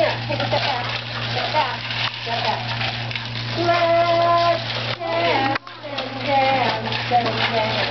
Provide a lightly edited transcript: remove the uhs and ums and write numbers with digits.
back. Take a step back. Step back. Step back. Let's dance and dance and dance.